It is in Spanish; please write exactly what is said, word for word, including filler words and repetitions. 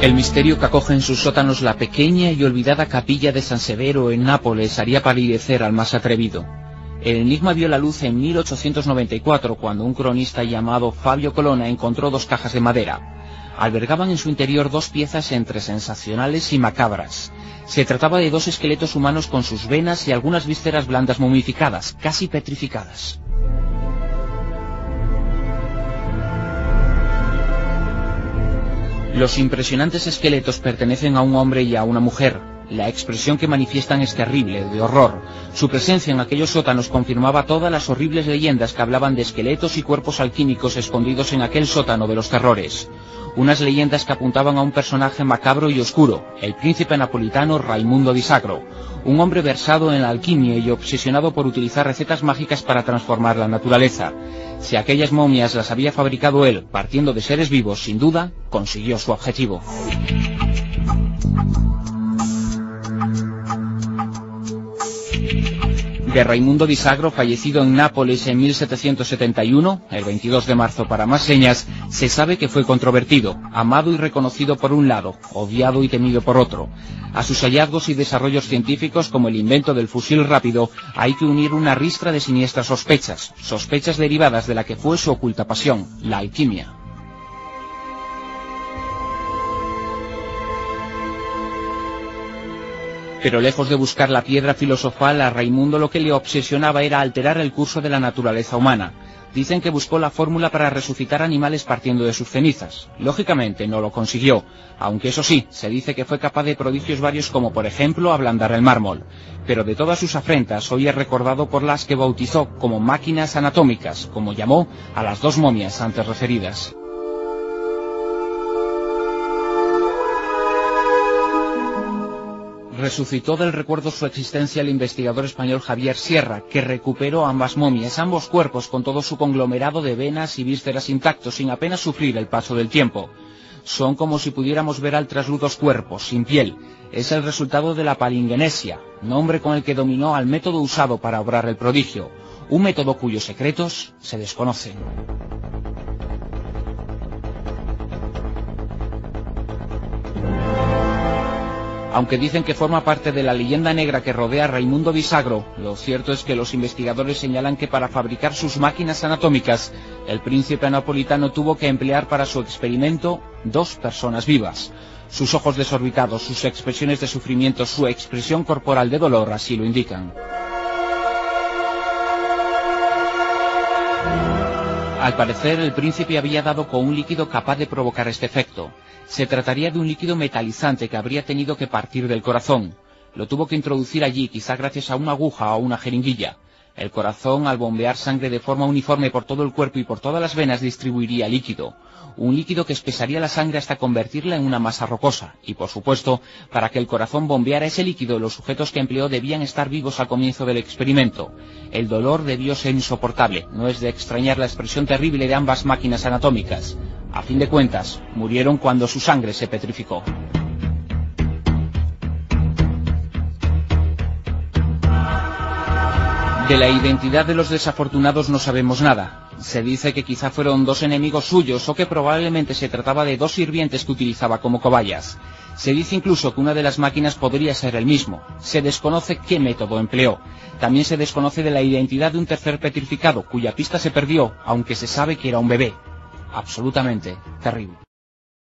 El misterio que acoge en sus sótanos la pequeña y olvidada capilla de San Severo en Nápoles haría palidecer al más atrevido. El enigma vio la luz en mil ochocientos noventa y cuatro, cuando un cronista llamado Fabio Colonna encontró dos cajas de madera. Albergaban en su interior dos piezas entre sensacionales y macabras. Se trataba de dos esqueletos humanos con sus venas y algunas vísceras blandas momificadas, casi petrificadas. Los impresionantes esqueletos pertenecen a un hombre y a una mujer. La expresión que manifiestan es terrible, de horror. Su presencia en aquellos sótanos confirmaba todas las horribles leyendas que hablaban de esqueletos y cuerpos alquímicos escondidos en aquel sótano de los terrores. Unas leyendas que apuntaban a un personaje macabro y oscuro, el príncipe napolitano Raimundo di Sacro, un hombre versado en la alquimia y obsesionado por utilizar recetas mágicas para transformar la naturaleza. Si aquellas momias las había fabricado él, partiendo de seres vivos, sin duda, consiguió su objetivo. De Raimundo di Sacro, fallecido en Nápoles en mil setecientos setenta y uno, el veintidós de marzo para más señas, se sabe que fue controvertido, amado y reconocido por un lado, odiado y temido por otro. A sus hallazgos y desarrollos científicos, como el invento del fusil rápido, hay que unir una ristra de siniestras sospechas, sospechas derivadas de la que fue su oculta pasión, la alquimia. Pero lejos de buscar la piedra filosofal, a Raimundo lo que le obsesionaba era alterar el curso de la naturaleza humana. Dicen que buscó la fórmula para resucitar animales partiendo de sus cenizas. Lógicamente no lo consiguió, aunque eso sí, se dice que fue capaz de prodigios varios, como por ejemplo ablandar el mármol. Pero de todas sus afrentas, hoy es recordado por las que bautizó como máquinas anatómicas, como llamó a las dos momias antes referidas. Resucitó del recuerdo su existencia el investigador español Javier Sierra, que recuperó ambas momias, ambos cuerpos, con todo su conglomerado de venas y vísceras intactos, sin apenas sufrir el paso del tiempo. Son como si pudiéramos ver al trasluz dos cuerpos, sin piel. Es el resultado de la palingenesia, nombre con el que dominó al método usado para obrar el prodigio, un método cuyos secretos se desconocen. Aunque dicen que forma parte de la leyenda negra que rodea a Raimundo di Sacro, lo cierto es que los investigadores señalan que para fabricar sus máquinas anatómicas, el príncipe napolitano tuvo que emplear para su experimento dos personas vivas. Sus ojos desorbitados, sus expresiones de sufrimiento, su expresión corporal de dolor así lo indican. Al parecer, el príncipe había dado con un líquido capaz de provocar este efecto. Se trataría de un líquido metalizante que habría tenido que partir del corazón. Lo tuvo que introducir allí, quizá gracias a una aguja o una jeringuilla. El corazón, al bombear sangre de forma uniforme por todo el cuerpo y por todas las venas, distribuiría líquido. Un líquido que espesaría la sangre hasta convertirla en una masa rocosa. Y, por supuesto, para que el corazón bombeara ese líquido, los sujetos que empleó debían estar vivos al comienzo del experimento. El dolor debió ser insoportable. No es de extrañar la expresión terrible de ambas máquinas anatómicas. A fin de cuentas, murieron cuando su sangre se petrificó. De la identidad de los desafortunados no sabemos nada. Se dice que quizá fueron dos enemigos suyos o que probablemente se trataba de dos sirvientes que utilizaba como cobayas. Se dice incluso que una de las máquinas podría ser él mismo. Se desconoce qué método empleó. También se desconoce de la identidad de un tercer petrificado, cuya pista se perdió, aunque se sabe que era un bebé. Absolutamente terrible.